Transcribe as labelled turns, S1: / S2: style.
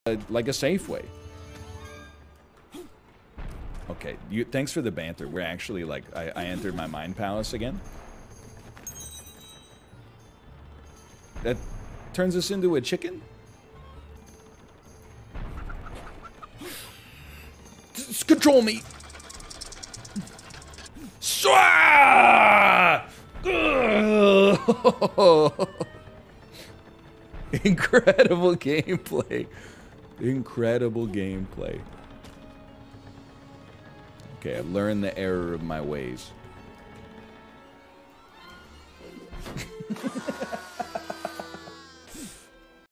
S1: like a safe way. Okay, thanks for the banter. We're actually like, I entered my mind palace again. That turns us into a chicken? Control me! Swah! Incredible gameplay. Incredible gameplay. Okay, I've learned the error of my ways.